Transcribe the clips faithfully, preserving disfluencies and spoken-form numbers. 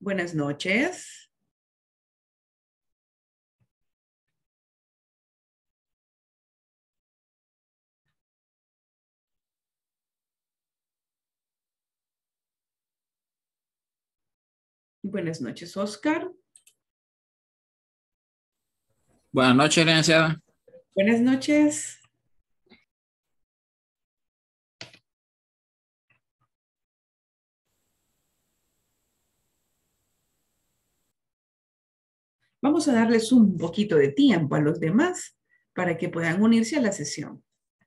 Buenas noches. Buenas noches, Oscar. Buenas noches, licenciada. Buenas noches. Vamos a darles un poquito de tiempo a los demás para que puedan unirse a la sesión.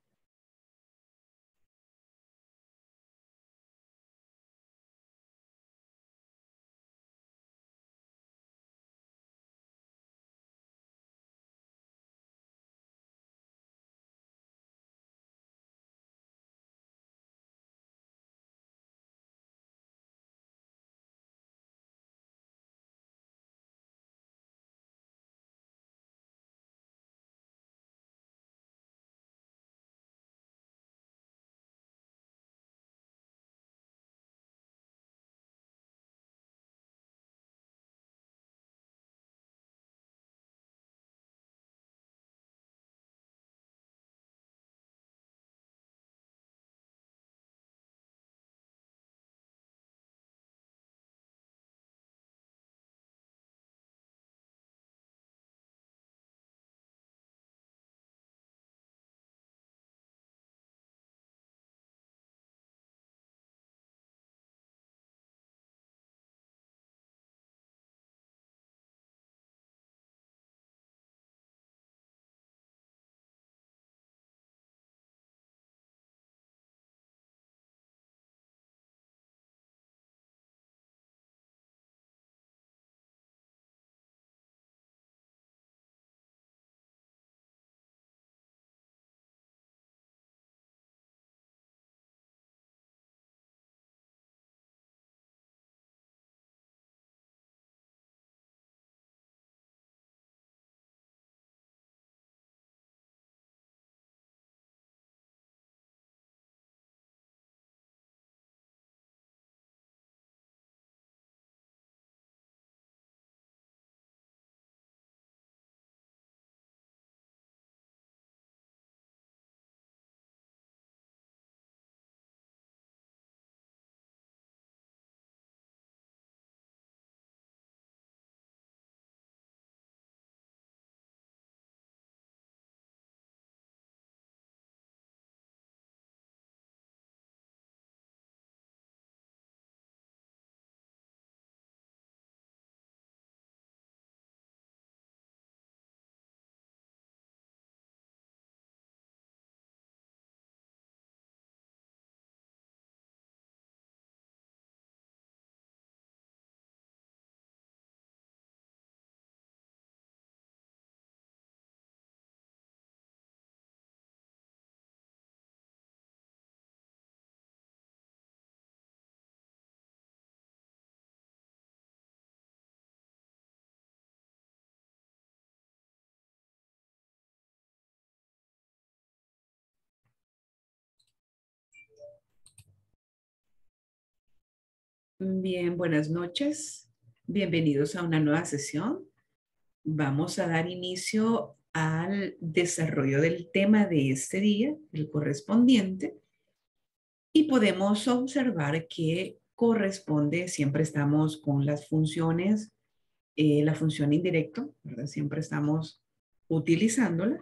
Bien, buenas noches. Bienvenidos a una nueva sesión. Vamos a dar inicio al desarrollo del tema de este día, el correspondiente, y podemos observar que corresponde, siempre estamos con las funciones, eh, la función indirecto, ¿verdad? Siempre estamos utilizándola.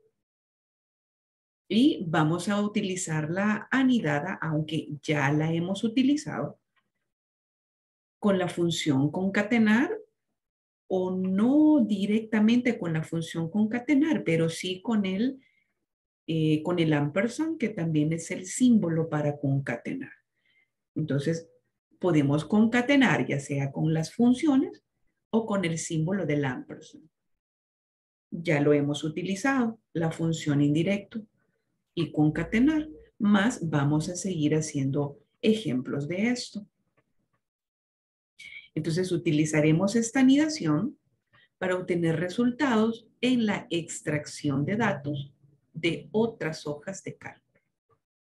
Y vamos a utilizar la anidada, aunque ya la hemos utilizado, con la función concatenar o no directamente con la función concatenar, pero sí con el, eh, con el ampersand, que también es el símbolo para concatenar. Entonces, podemos concatenar ya sea con las funciones o con el símbolo del ampersand. Ya lo hemos utilizado, la función indirecto y concatenar, más vamos a seguir haciendo ejemplos de esto. Entonces, utilizaremos esta anidación para obtener resultados en la extracción de datos de otras hojas de cálculo.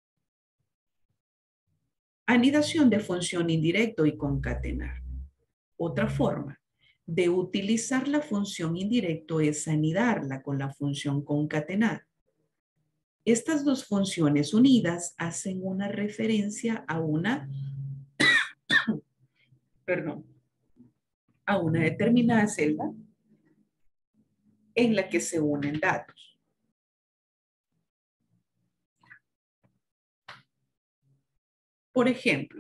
Anidación de función indirecto y concatenar. Otra forma de utilizar la función indirecto es anidarla con la función concatenar. Estas dos funciones unidas hacen una referencia a una, perdón, a una determinada celda en la que se unen datos. Por ejemplo,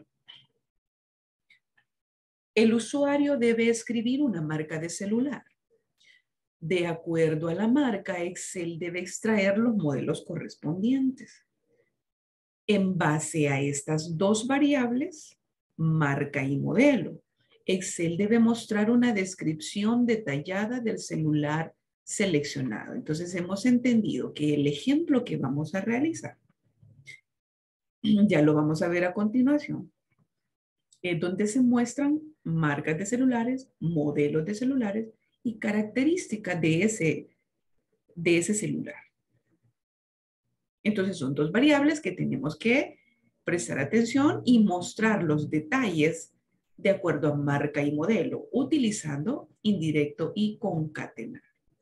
el usuario debe escribir una marca de celular. De acuerdo a la marca, Excel debe extraer los modelos correspondientes. En base a estas dos variables, marca y modelo, Excel debe mostrar una descripción detallada del celular seleccionado. Entonces hemos entendido que el ejemplo que vamos a realizar, ya lo vamos a ver a continuación, es donde se muestran marcas de celulares, modelos de celulares y características de ese, de ese celular. Entonces son dos variables que tenemos que prestar atención y mostrar los detalles de acuerdo a marca y modelo, utilizando indirecto y concatenar.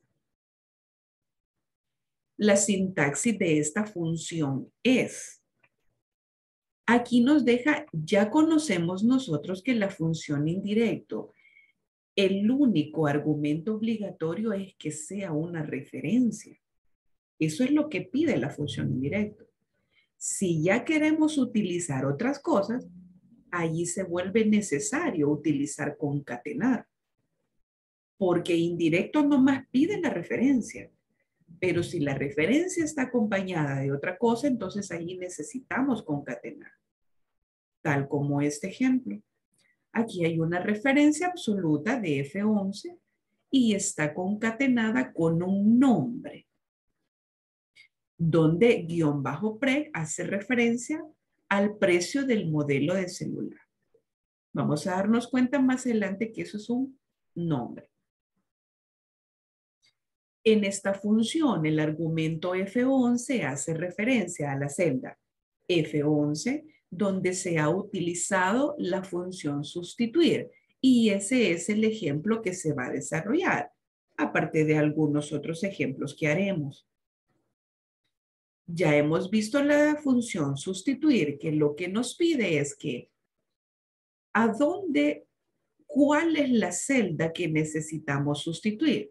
La sintaxis de esta función es, aquí nos deja, ya conocemos nosotros que la función indirecto, el único argumento obligatorio es que sea una referencia. Eso es lo que pide la función indirecto. Si ya queremos utilizar otras cosas, allí se vuelve necesario utilizar concatenar. Porque indirecto nomás pide la referencia. Pero si la referencia está acompañada de otra cosa, entonces ahí necesitamos concatenar. Tal como este ejemplo. Aquí hay una referencia absoluta de F once y está concatenada con un nombre, donde guión bajo pre hace referencia al precio del modelo de celular. Vamos a darnos cuenta más adelante que eso es un nombre. En esta función, el argumento F once hace referencia a la celda F once, donde se ha utilizado la función sustituir. Y ese es el ejemplo que se va a desarrollar, aparte de algunos otros ejemplos que haremos. Ya hemos visto la función sustituir, que lo que nos pide es que ¿a dónde, cuál es la celda que necesitamos sustituir?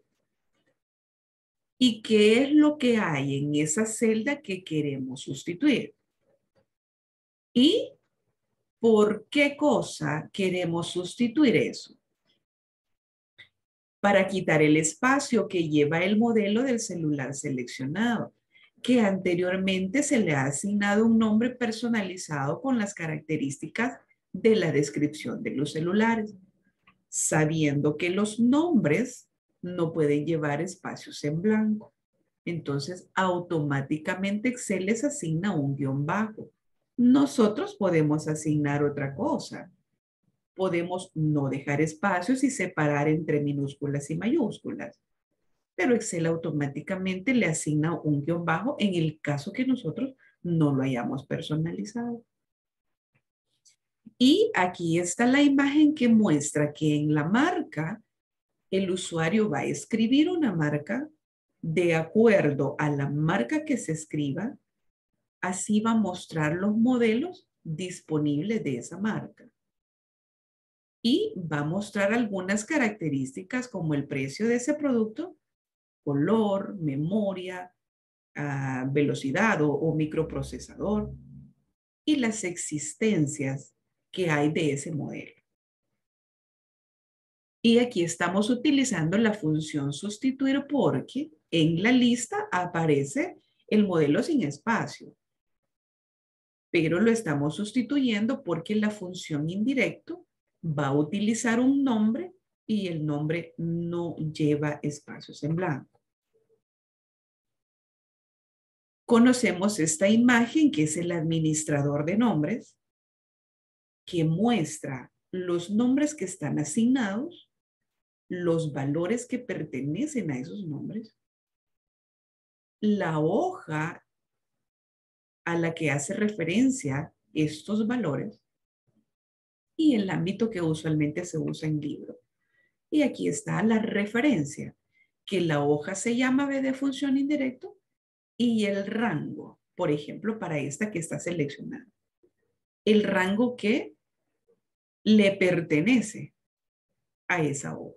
¿Y qué es lo que hay en esa celda que queremos sustituir? ¿Y por qué cosa queremos sustituir eso? Para quitar el espacio que lleva el modelo del celular seleccionado, que anteriormente se le ha asignado un nombre personalizado con las características de la descripción de los celulares, sabiendo que los nombres no pueden llevar espacios en blanco. Entonces, automáticamente Excel les asigna un guión bajo. Nosotros podemos asignar otra cosa. Podemos no dejar espacios y separar entre minúsculas y mayúsculas. Pero Excel automáticamente le asigna un guión bajo en el caso que nosotros no lo hayamos personalizado. Y aquí está la imagen que muestra que en la marca el usuario va a escribir una marca de acuerdo a la marca que se escriba. Así va a mostrar los modelos disponibles de esa marca. Y va a mostrar algunas características como el precio de ese producto, color, memoria, uh, velocidad o, o microprocesador y las existencias que hay de ese modelo. Y aquí estamos utilizando la función sustituir porque en la lista aparece el modelo sin espacio. Pero lo estamos sustituyendo porque la función indirecto va a utilizar un nombre y el nombre no lleva espacios en blanco. Conocemos esta imagen que es el administrador de nombres, que muestra los nombres que están asignados, los valores que pertenecen a esos nombres, la hoja a la que hace referencia estos valores y el ámbito que usualmente se usa en libro. Y aquí está la referencia, que la hoja se llama B de función indirecto y el rango, por ejemplo, para esta que está seleccionada. El rango que le pertenece a esa hoja.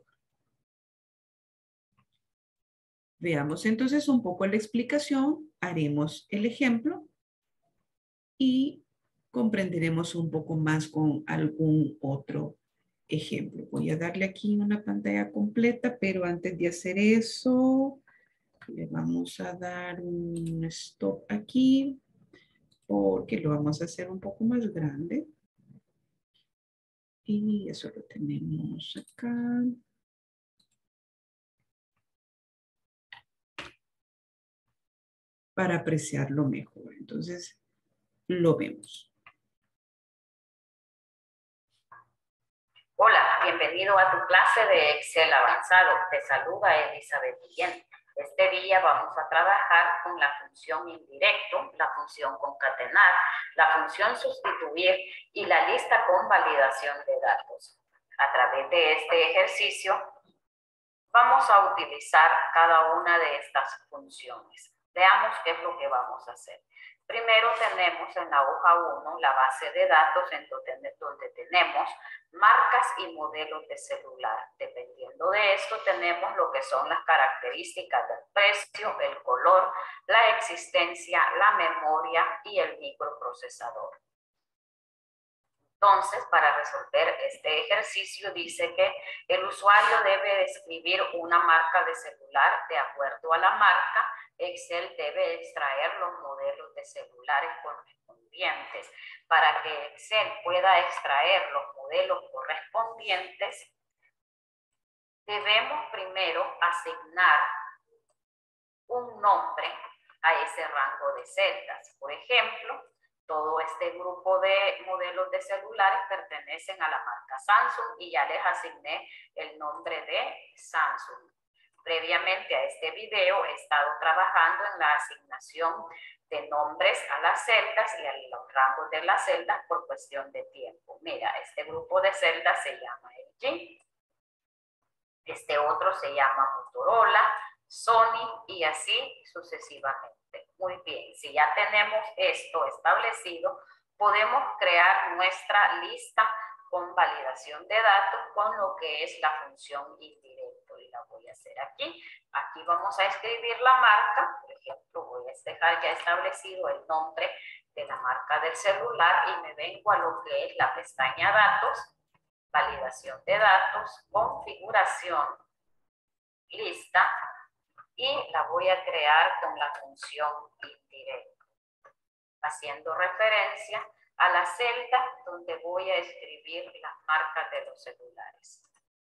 Veamos entonces un poco la explicación, haremos el ejemplo y comprenderemos un poco más con algún otro ejemplo. Voy a darle aquí una pantalla completa, pero antes de hacer eso, le vamos a dar un stop aquí porque lo vamos a hacer un poco más grande. Y eso lo tenemos acá. Para apreciarlo mejor. Entonces, lo vemos. Hola, bienvenido a tu clase de Excel avanzado. Te saluda Elizabeth Guillén. Este día vamos a trabajar con la función indirecto, la función concatenar, la función sustituir y la lista con validación de datos. A través de este ejercicio vamos a utilizar cada una de estas funciones. Veamos qué es lo que vamos a hacer. Primero tenemos en la hoja uno la base de datos en donde, donde tenemos marcas y modelos de celular. Dependiendo de esto tenemos lo que son las características del precio, el color, la existencia, la memoria y el microprocesador. Entonces, para resolver este ejercicio dice que el usuario debe escribir una marca de celular de acuerdo a la marca. Excel debe extraer los modelos de celulares correspondientes. Para que Excel pueda extraer los modelos correspondientes, debemos primero asignar un nombre a ese rango de celdas. Por ejemplo, todo este grupo de modelos de celulares pertenecen a la marca Samsung y ya les asigné el nombre de Samsung. Previamente a este video he estado trabajando en la asignación de nombres a las celdas y a los rangos de las celdas por cuestión de tiempo. Mira, este grupo de celdas se llama L G, este otro se llama Motorola, Sony y así sucesivamente. Muy bien, si ya tenemos esto establecido, podemos crear nuestra lista con validación de datos con lo que es la función indirecto. Y la voy a hacer aquí. Aquí vamos a escribir la marca. Por ejemplo, voy a dejar ya establecido el nombre de la marca del celular y me vengo a lo que es la pestaña Datos, validación de datos, configuración, lista, y la voy a crear con la función indirecta, haciendo referencia a la celda donde voy a escribir las marcas de los celulares.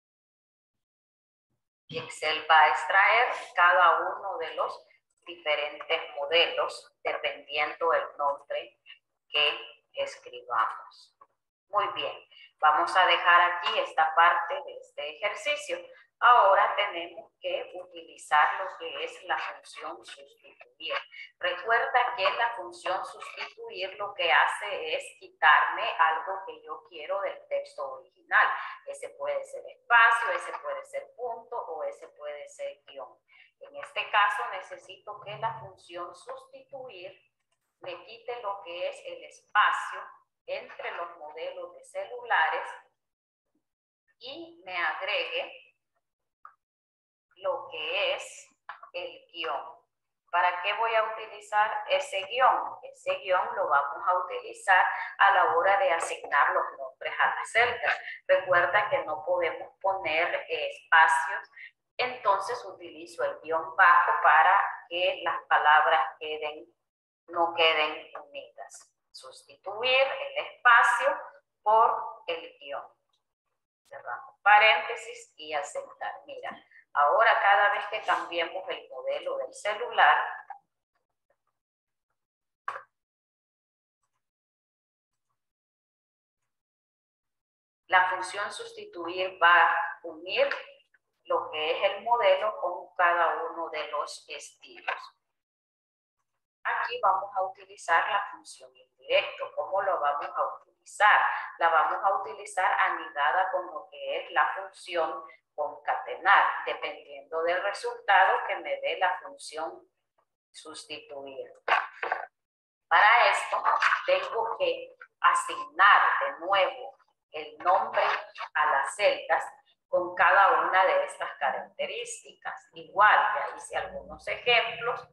Y Excel va a extraer cada uno de los diferentes modelos dependiendo del nombre que escribamos. Muy bien, vamos a dejar aquí esta parte de este ejercicio. Ahora tenemos que utilizar lo que es la función sustituir. Recuerda que la función sustituir lo que hace es quitarme algo que yo quiero del texto original. Ese puede ser espacio, ese puede ser punto o ese puede ser guión. En este caso necesito que la función sustituir me quite lo que es el espacio entre los modelos de celulares y me agregue lo que es el guión. ¿Para qué voy a utilizar ese guión? Ese guión lo vamos a utilizar a la hora de asignar los nombres a las celdas. Recuerda que no podemos poner eh, espacios, entonces utilizo el guión bajo para que las palabras queden, no queden unidas. Sustituir el espacio por el guión. Cerramos paréntesis y aceptar. Mira, ahora cada vez que cambiemos el modelo del celular, la función sustituir va a unir lo que es el modelo con cada uno de los estilos. Aquí vamos a utilizar la función indirecto. ¿Cómo lo vamos a utilizar? La vamos a utilizar anidada con lo que es la función concatenar, dependiendo del resultado que me dé la función sustituir. Para esto, tengo que asignar de nuevo el nombre a las celdas con cada una de estas características. Igual, ya hice algunos ejemplos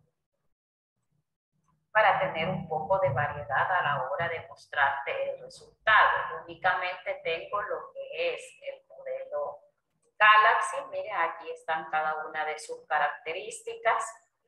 para tener un poco de variedad a la hora de mostrarte el resultado. Únicamente tengo lo que es el modelo Galaxy. Miren, aquí están cada una de sus características.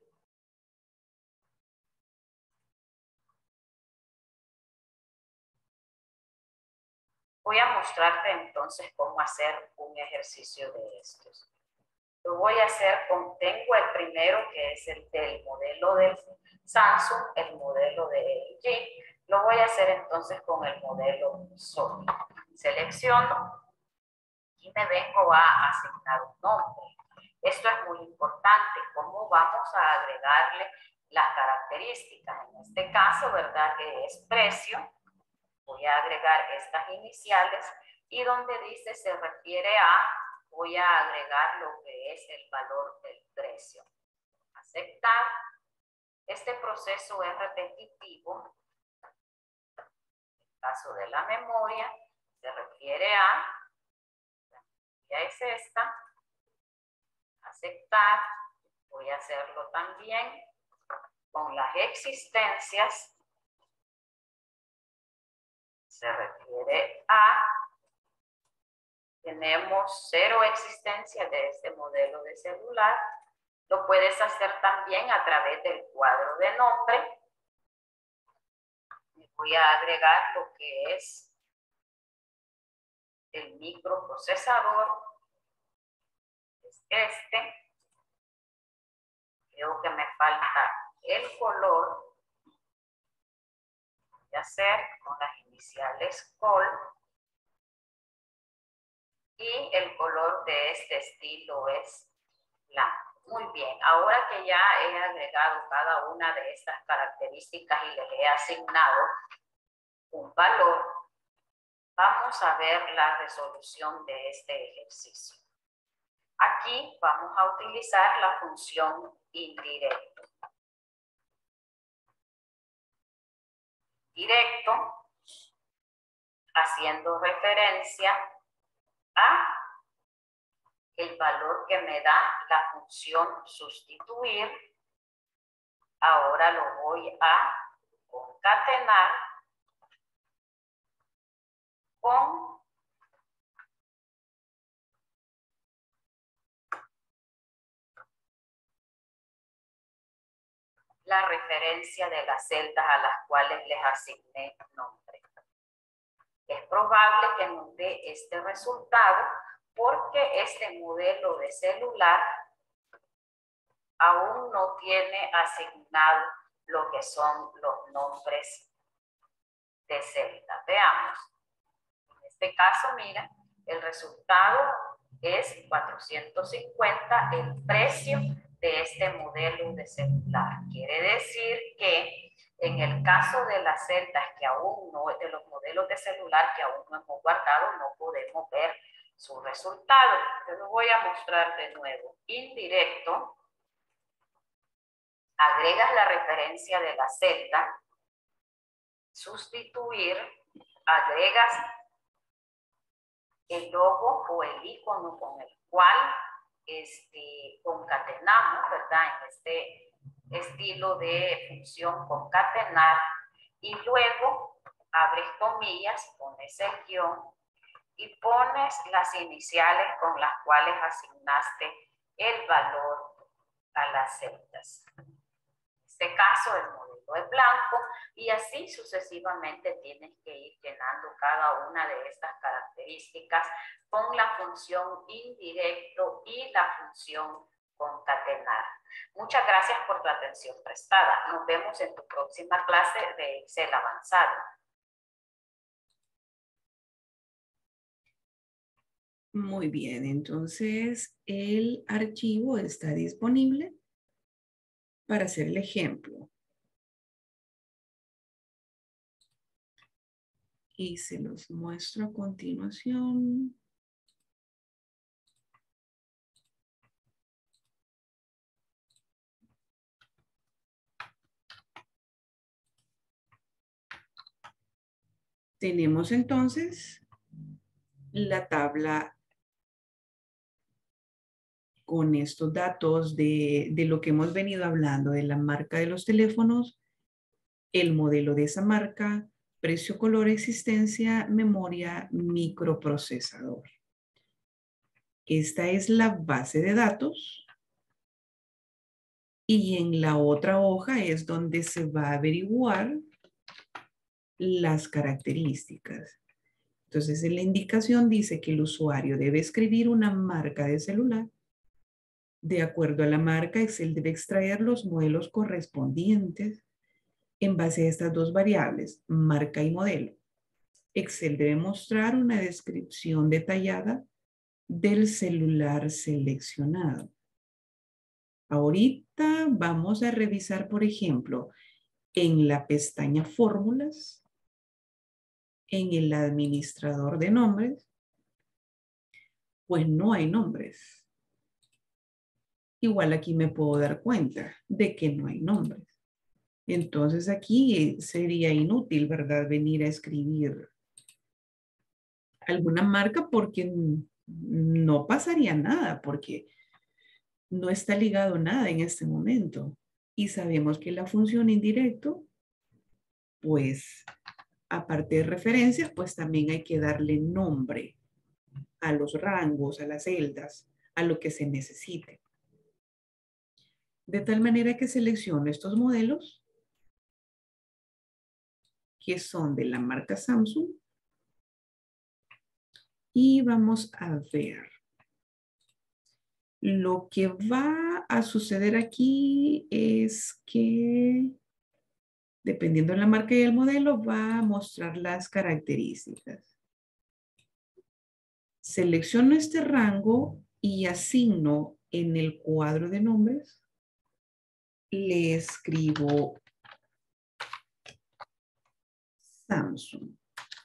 Voy a mostrarte entonces cómo hacer un ejercicio de estos. Lo voy a hacer con, tengo el primero que es el del modelo del Samsung, el modelo de L G. Lo voy a hacer entonces con el modelo Sony. Selecciono y me vengo a asignar un nombre. Esto es muy importante, cómo vamos a agregarle las características. En este caso, ¿verdad? Que es precio. Voy a agregar estas iniciales y donde dice se refiere a, voy a agregar lo que es el valor del precio. Aceptar. Este proceso es repetitivo. En el caso de la memoria, se refiere a, la memoria es esta. Aceptar. Voy a hacerlo también con las existencias. Se refiere a, tenemos cero existencia de este modelo de celular. Lo puedes hacer también a través del cuadro de nombre. Voy a agregar lo que es el microprocesador. Es este. Creo que me falta el color. Voy a hacer con las iniciales col. Y el color de este estilo es blanco. Muy bien, ahora que ya he agregado cada una de estas características y les he asignado un valor, vamos a ver la resolución de este ejercicio. Aquí vamos a utilizar la función indirecto. Directo, haciendo referencia a el valor que me da la función sustituir. Ahora lo voy a concatenar con la referencia de las celdas a las cuales les asigné nombre. Es probable que nos dé este resultado porque este modelo de celular aún no tiene asignado lo que son los nombres de celda. Veamos. En este caso, mira, el resultado es cuatrocientos cincuenta, el precio de este modelo de celular. Quiere decir que en el caso de las celdas que aún no, de los modelos de celular que aún no hemos guardado, no podemos ver su resultado. Yo lo voy a mostrar de nuevo. Indirecto. Agregas la referencia de la celda. Sustituir. Agregas el logo o el icono con el cual este, concatenamos, ¿verdad? En este estilo de función concatenar. Y luego abres comillas, pones el guión y pones las iniciales con las cuales asignaste el valor a las celdas. En este caso, el modelo es blanco y así sucesivamente tienes que ir llenando cada una de estas características con la función indirecto y la función concatenar. Muchas gracias por tu atención prestada. Nos vemos en tu próxima clase de Excel avanzado. Muy bien, entonces el archivo está disponible para hacer el ejemplo. y se los muestro a continuación. Tenemos entonces la tabla con estos datos de, de lo que hemos venido hablando, de la marca de los teléfonos, el modelo de esa marca, precio, color, existencia, memoria, microprocesador. Esta es la base de datos. Y en la otra hoja es donde se va a averiguar las características. Entonces, en la indicación dice que el usuario debe escribir una marca de celular. De acuerdo a la marca, Excel debe extraer los modelos correspondientes en base a estas dos variables, marca y modelo. Excel debe mostrar una descripción detallada del celular seleccionado. Ahorita vamos a revisar, por ejemplo, en la pestaña Fórmulas, en el administrador de nombres, pues no hay nombres. Igual aquí me puedo dar cuenta de que no hay nombres. Entonces aquí sería inútil, ¿verdad? Venir a escribir alguna marca porque no pasaría nada, porque no está ligado nada en este momento. Y sabemos que la función indirecto, pues, aparte de referencias, pues también hay que darle nombre a los rangos, a las celdas, a lo que se necesite. De tal manera que selecciono estos modelos que son de la marca Samsung y vamos a ver. Lo que va a suceder aquí es que, dependiendo de la marca y el modelo, va a mostrar las características. Selecciono este rango y asigno en el cuadro de nombres. Le escribo Samsung.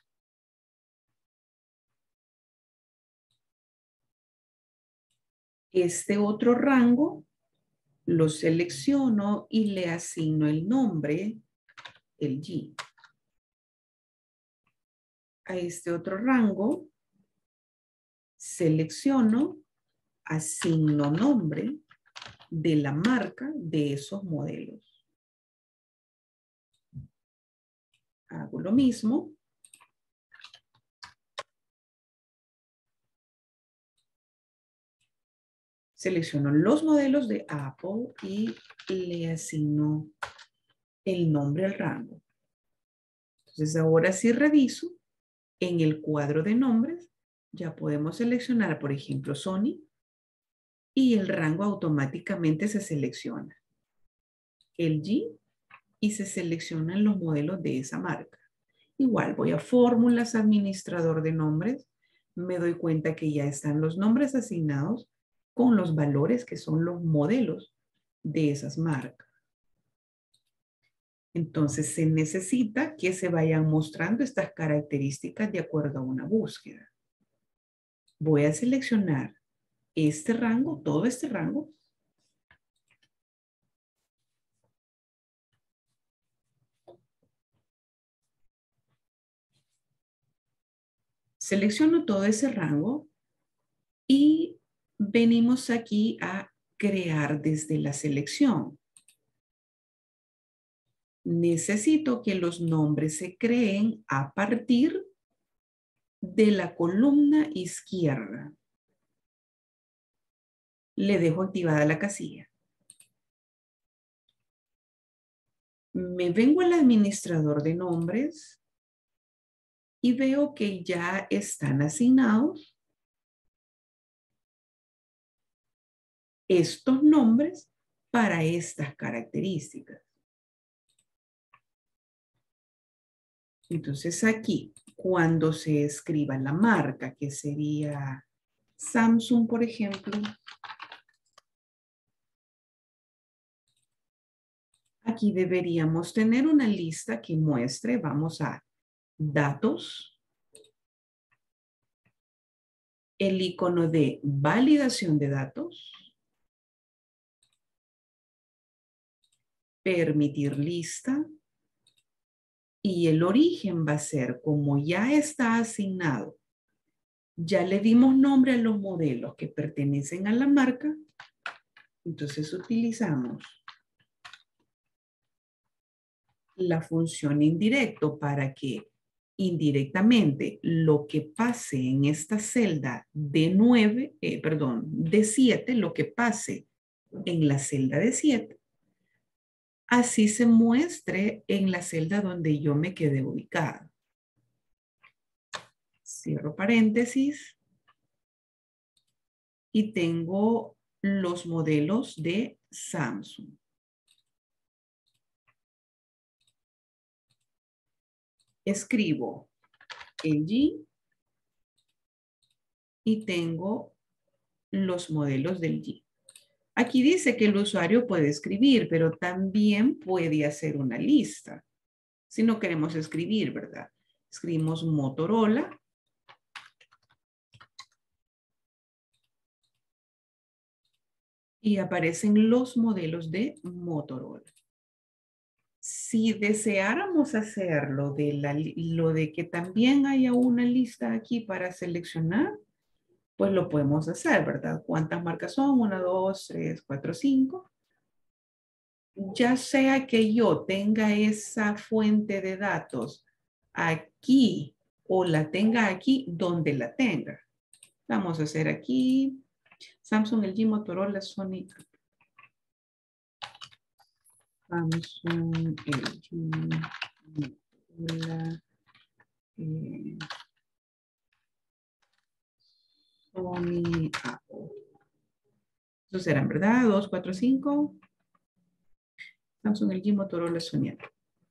Este otro rango lo selecciono y le asigno el nombre, el G. A este otro rango selecciono, asigno nombre de la marca de esos modelos. Hago lo mismo. Selecciono los modelos de Apple y le asigno el nombre al rango. Entonces ahora sí reviso en el cuadro de nombres. Ya podemos seleccionar, por ejemplo, Sony y el rango automáticamente se selecciona. L G y se seleccionan los modelos de esa marca. Igual voy a fórmulas, administrador de nombres. Me doy cuenta que ya están los nombres asignados con los valores que son los modelos de esas marcas. Entonces se necesita que se vayan mostrando estas características de acuerdo a una búsqueda. Voy a seleccionar este rango, todo este rango. Selecciono todo ese rango y venimos aquí a crear desde la selección. Necesito que los nombres se creen a partir de la columna izquierda. Le dejo activada la casilla. Me vengo al administrador de nombres y veo que ya están asignados estos nombres para estas características. Entonces aquí, cuando se escriba la marca, que sería Samsung, por ejemplo, aquí deberíamos tener una lista que muestre, vamos a datos, el icono de validación de datos, permitir lista, y el origen va a ser, como ya está asignado, ya le dimos nombre a los modelos que pertenecen a la marca, entonces utilizamos la función indirecto para que indirectamente lo que pase en esta celda de nueve, eh, perdón, de siete, lo que pase en la celda de siete, así se muestre en la celda donde yo me quedé ubicada. Cierro paréntesis y tengo los modelos de Samsung. Escribo L G y tengo los modelos del G. Aquí dice que el usuario puede escribir, pero también puede hacer una lista. Si no queremos escribir, ¿verdad? Escribimos Motorola. Y aparecen los modelos de Motorola. Si deseáramos hacerlo de la, lo de que también haya una lista aquí para seleccionar, pues lo podemos hacer, ¿verdad? ¿Cuántas marcas son? Una, dos, tres, cuatro, cinco. Ya sea que yo tenga esa fuente de datos aquí o la tenga aquí donde la tenga. Vamos a hacer aquí Samsung, L G, Motorola, Sony. Samsung, L G, Motorola, eh, Sony, Apple. Esos serán, ¿verdad? dos, cuatro, cinco. Samsung, L G, Motorola, Sony, Apple.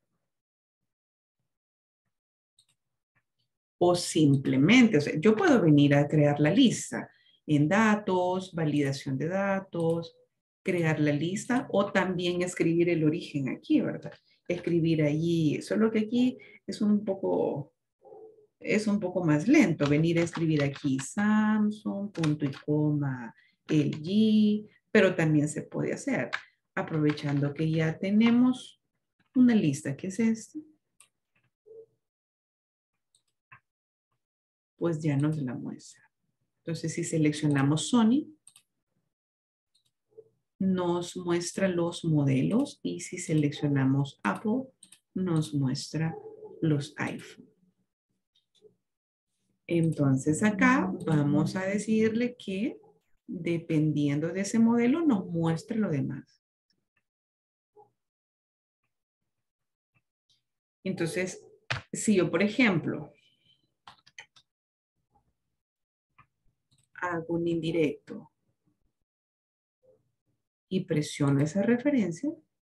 O simplemente, o sea, yo puedo venir a crear la lista en datos, validación de datos, crear la lista o también escribir el origen aquí, ¿verdad? Escribir allí, solo que aquí es un poco, es un poco más lento. Venir a escribir aquí Samsung, punto y coma, L G, pero también se puede hacer. Aprovechando que ya tenemos una lista, que es esta, pues ya nos la muestra. Entonces, si seleccionamos Sony, nos muestra los modelos y si seleccionamos Apple, nos muestra los iPhone. Entonces acá vamos a decirle que dependiendo de ese modelo nos muestre lo demás. Entonces, si yo, por ejemplo, hago un indirecto y presiono esa referencia,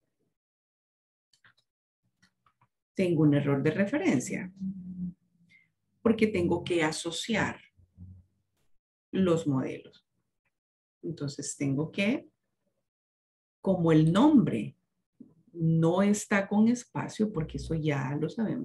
tengo un error de referencia porque tengo que asociar los modelos. Entonces tengo que, como el nombre no está con espacio, porque eso ya lo sabemos,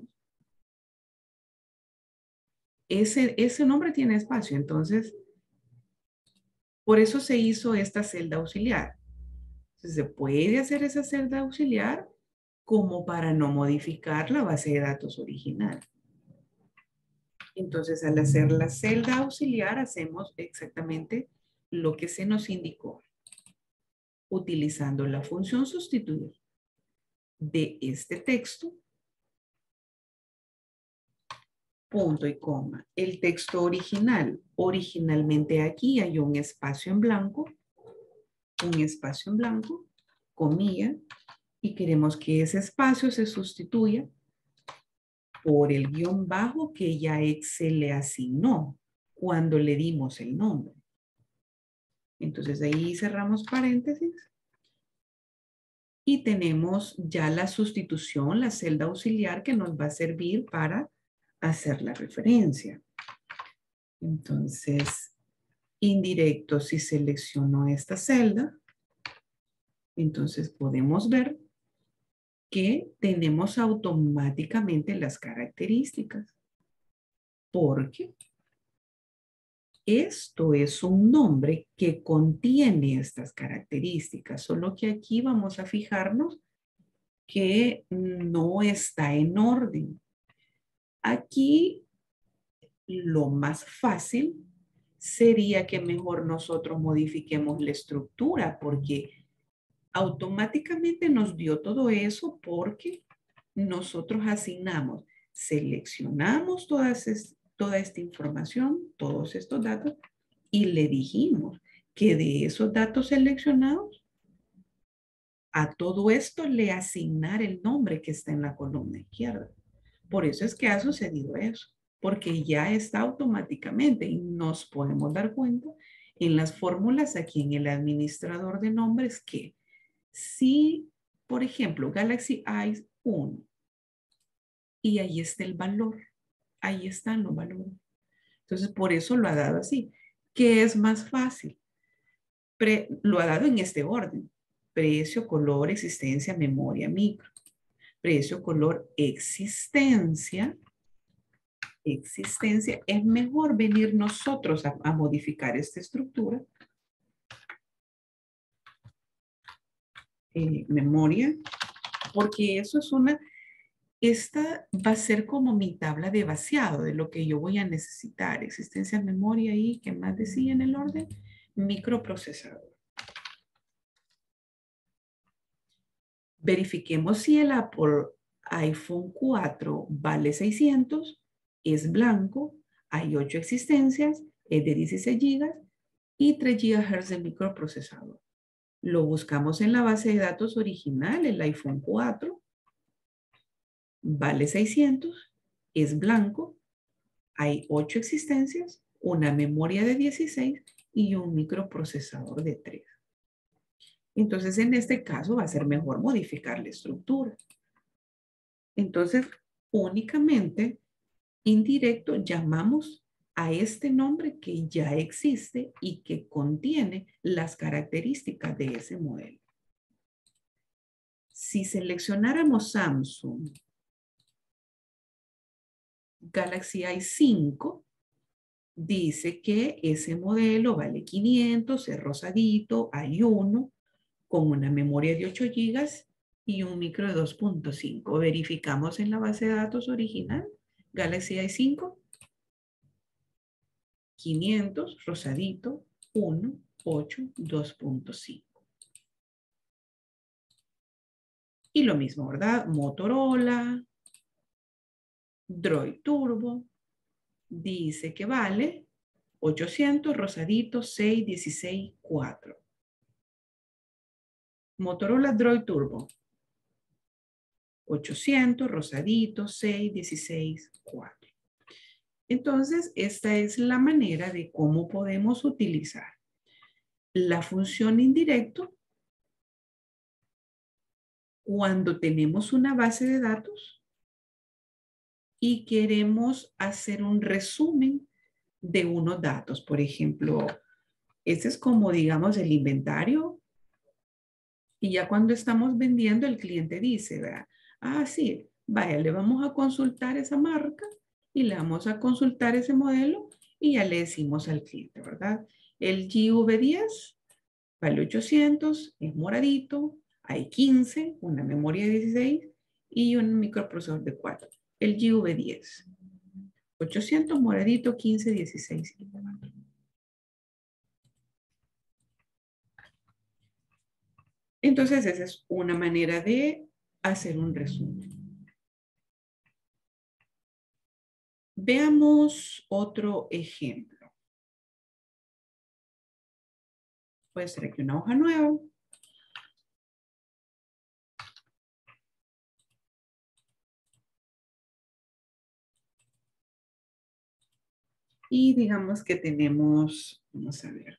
ese, ese nombre tiene espacio, entonces por eso se hizo esta celda auxiliar. Entonces, se puede hacer esa celda auxiliar como para no modificar la base de datos original. Entonces, al hacer la celda auxiliar, hacemos exactamente lo que se nos indicó, utilizando la función sustituir de este texto, punto y coma. El texto original, originalmente aquí hay un espacio en blanco, un espacio en blanco, comilla, y queremos que ese espacio se sustituya por el guión bajo que ya Excel le asignó cuando le dimos el nombre. Entonces ahí cerramos paréntesis y tenemos ya la sustitución, la celda auxiliar que nos va a servir para hacer la referencia. Entonces, indirecto, si selecciono esta celda, entonces podemos ver que tenemos automáticamente las características. Porque esto es un nombre que contiene estas características, solo que aquí vamos a fijarnos que no está en orden. Aquí lo más fácil sería que mejor nosotros modifiquemos la estructura porque automáticamente nos dio todo eso porque nosotros asignamos, seleccionamos todas es, toda esta información, todos estos datos y le dijimos que de esos datos seleccionados a todo esto le asignar el nombre que está en la columna izquierda. Por eso es que ha sucedido eso, porque ya está automáticamente y nos podemos dar cuenta en las fórmulas aquí en el administrador de nombres que si, por ejemplo, Galaxy Eyes uno y ahí está el valor, ahí están los valores. Entonces, por eso lo ha dado así. ¿Qué es más fácil? Pre, lo ha dado en este orden. Precio, color, existencia, memoria, micro. Precio, color, existencia. Existencia. Es mejor venir nosotros a, a modificar esta estructura. Eh, memoria. Porque eso es una... Esta va a ser como mi tabla de vaciado de lo que yo voy a necesitar. Existencia, memoria y, ¿qué más decía en el orden? Microprocesador. Verifiquemos si el Apple iPhone cuatro vale seiscientos, es blanco, hay ocho existencias, es de dieciséis gigas y tres gigahertz de microprocesador. Lo buscamos en la base de datos original, el iPhone cuatro, vale seiscientos, es blanco, hay ocho existencias, una memoria de dieciséis y un microprocesador de tres. Entonces, en este caso va a ser mejor modificar la estructura. Entonces, únicamente indirecto llamamos a este nombre que ya existe y que contiene las características de ese modelo. Si seleccionáramos Samsung Galaxy A cinco, dice que ese modelo vale quinientos, es rosadito, hay uno, con una memoria de ocho gigas y un micro de dos punto cinco. Verificamos en la base de datos original, Galaxy A cinco, quinientos, rosadito, uno, ocho, dos punto cinco. Y lo mismo, ¿verdad? Motorola, Droid Turbo, dice que vale ochocientos, rosadito, seis, dieciséis, cuatro. Motorola Droid Turbo, ochocientos, rosadito, seis, dieciséis, cuatro. Entonces, esta es la manera de cómo podemos utilizar la función indirecto cuando tenemos una base de datos y queremos hacer un resumen de unos datos. Por ejemplo, este es como, digamos, el inventario. Y ya cuando estamos vendiendo, el cliente dice, ¿verdad? Ah, sí, vaya, le vamos a consultar esa marca y le vamos a consultar ese modelo y ya le decimos al cliente, ¿verdad? El G V diez vale ochocientos, es moradito, hay quince, una memoria de dieciséis y un microprocesador de cuatro. El G V diez, ochocientos, moradito, quince, dieciséis y cuatro. Entonces, esa es una manera de hacer un resumen. Veamos otro ejemplo. Puede ser aquí una hoja nueva. Y digamos que tenemos, vamos a ver,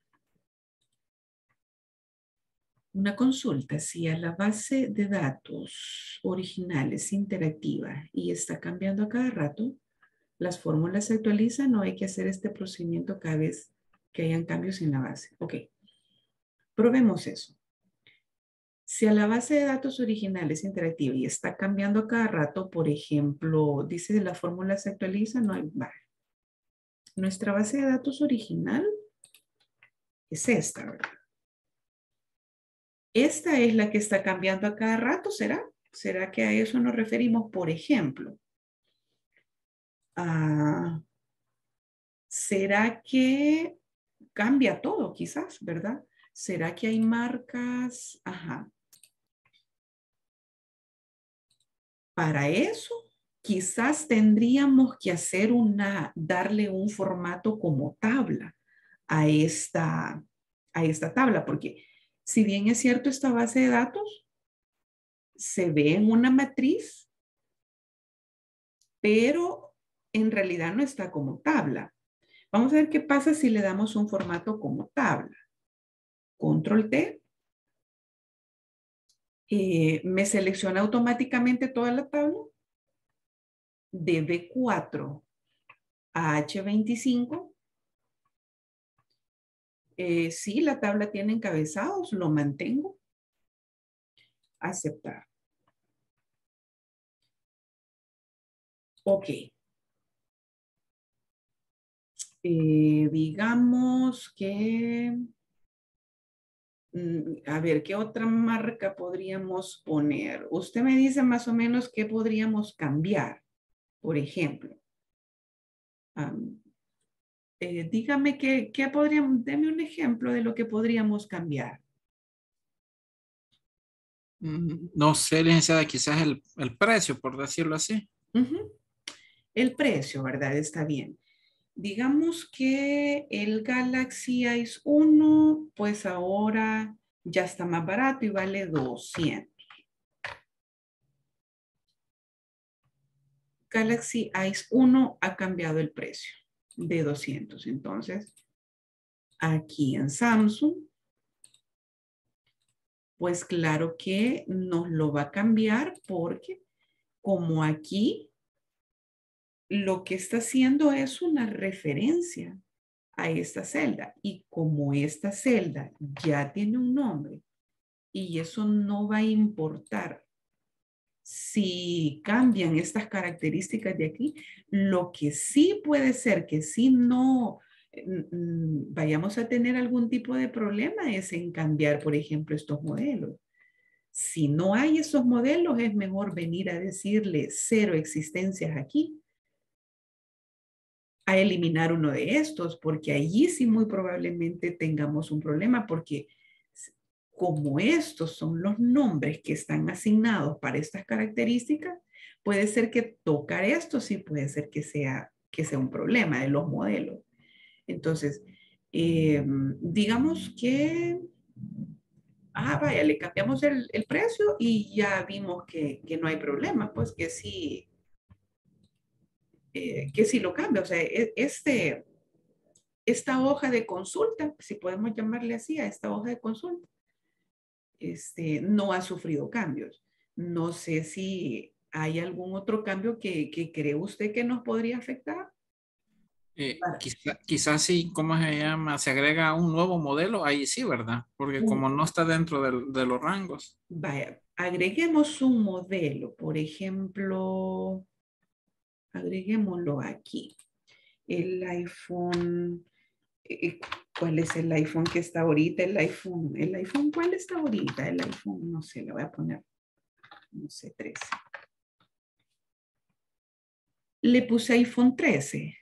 una consulta. Si a la base de datos original es interactiva y está cambiando a cada rato, las fórmulas se actualizan o hay que hacer este procedimiento cada vez que hayan cambios en la base. Ok, probemos eso. Si a la base de datos original es interactiva y está cambiando a cada rato, por ejemplo, dice la fórmula se actualiza, no hay, vale. Nuestra base de datos original es esta, ¿verdad? Esta es la que está cambiando a cada rato, ¿será? ¿Será que a eso nos referimos? Por ejemplo, ah, ¿será que cambia todo quizás, verdad? ¿Será que hay marcas? Ajá. Para eso, quizás tendríamos que hacer una, darle un formato como tabla a esta, a esta tabla, porque si bien es cierto esta base de datos, se ve en una matriz, pero en realidad no está como tabla. Vamos a ver qué pasa si le damos un formato como tabla. Control T. Eh, me selecciona automáticamente toda la tabla. De B cuatro a H veinticinco. Eh, sí, la tabla tiene encabezados, lo mantengo. Aceptar. Ok. Eh, digamos que... A ver, ¿qué otra marca podríamos poner? Usted me dice más o menos qué podríamos cambiar, por ejemplo. Um, eh, dígame qué, qué podríamos, deme un ejemplo de lo que podríamos cambiar. No sé, licenciada, quizás el, el precio, por decirlo así. Uh-huh. El precio, ¿verdad? Está bien. Digamos que el Galaxy Ice uno, pues ahora ya está más barato y vale doscientos. Galaxy Ice uno ha cambiado el precio de doscientos. Entonces, aquí en Samsung, pues claro que nos lo va a cambiar porque como aquí lo que está haciendo es una referencia a esta celda y como esta celda ya tiene un nombre y eso no va a importar si cambian estas características de aquí, lo que sí puede ser que si no mm, vayamos a tener algún tipo de problema es en cambiar, por ejemplo, estos modelos. Si no hay esos modelos, es mejor venir a decirle cero existencias aquí, a eliminar uno de estos, porque allí sí muy probablemente tengamos un problema, porque como estos son los nombres que están asignados para estas características, puede ser que tocar esto sí puede ser que sea, que sea un problema de los modelos. Entonces, eh, digamos que, ah, vaya, le cambiamos el, el precio y ya vimos que, que no hay problema, pues que sí, eh, que sí lo cambia. O sea, este, esta hoja de consulta, si podemos llamarle así a esta hoja de consulta, este, no ha sufrido cambios. No sé si hay algún otro cambio que, que cree usted que nos podría afectar. Eh, quizá- quizás sí, ¿cómo se llama? Se agrega un nuevo modelo, ahí sí, ¿verdad? Porque como no está dentro del- de los rangos. Vaya, agreguemos un modelo, por ejemplo, agreguémoslo aquí. El iPhone, eh, ¿cuál es el iPhone que está ahorita? El iPhone, el iPhone, ¿cuál está ahorita? El iPhone, no sé, le voy a poner, no sé, trece. Le puse iPhone trece.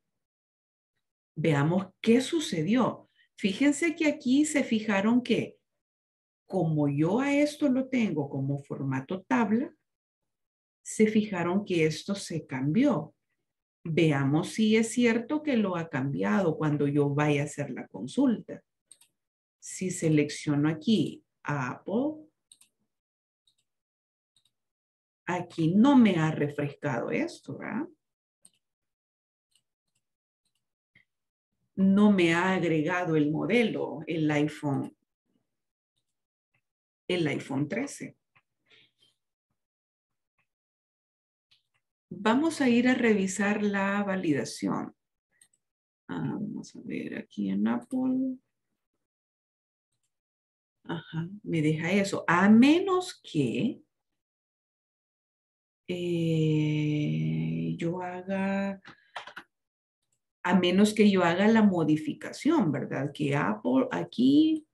Veamos qué sucedió. Fíjense que aquí se fijaron que como yo a esto lo tengo como formato tabla, se fijaron que esto se cambió. Veamos si es cierto que lo ha cambiado cuando yo vaya a hacer la consulta. Si selecciono aquí Apple, aquí no me ha refrescado esto, ¿verdad? No me ha agregado el modelo, el iPhone, el iPhone trece. Vamos a ir a revisar la validación. Ah, vamos a ver aquí en Apple. Ajá, me deja eso. A menos que eh, yo haga, a menos que yo haga la modificación, ¿verdad? Que Apple aquí,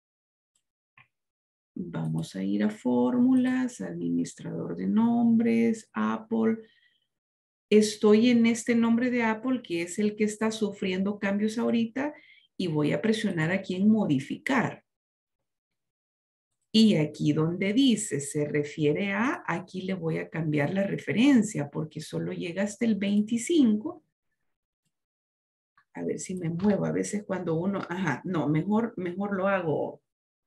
vamos a ir a fórmulas, administrador de nombres, Apple. Estoy en este nombre de Apple, que es el que está sufriendo cambios ahorita, y voy a presionar aquí en modificar. Y aquí donde dice se refiere a, aquí le voy a cambiar la referencia porque solo llega hasta el veinticinco. A ver si me muevo. A veces cuando uno, ajá, no, mejor, mejor lo hago.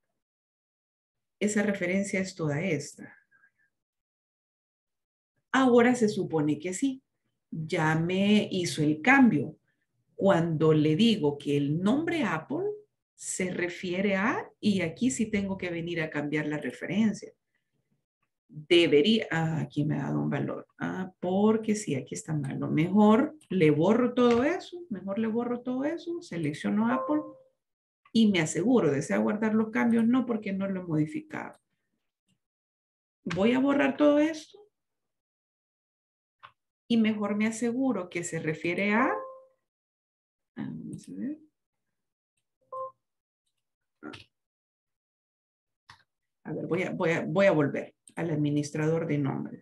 Esa referencia es toda esta. Ahora se supone que sí. Ya me hizo el cambio. Cuando le digo que el nombre Apple se refiere a, y aquí sí tengo que venir a cambiar la referencia. Debería, ah, aquí me ha dado un valor, ah, porque sí, aquí está malo. Mejor le borro todo eso, mejor le borro todo eso, selecciono Apple y me aseguro, ¿desea guardar los cambios? No, porque no lo he modificado. Voy a borrar todo esto y mejor me aseguro que se refiere a, ah, vamos a ver. A ver, voy a, voy a, voy a volver al administrador de nombre.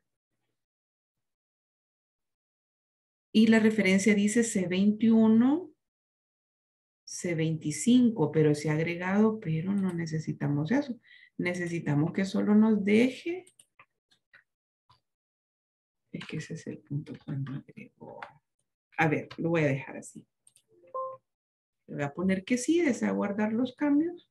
Y la referencia dice C veintiuno, C veinticinco, pero se ha agregado, pero no necesitamos eso. Necesitamos que solo nos deje. Es que ese es el punto cuando agrego. A ver, lo voy a dejar así. Le voy a poner que sí, desea guardar los cambios.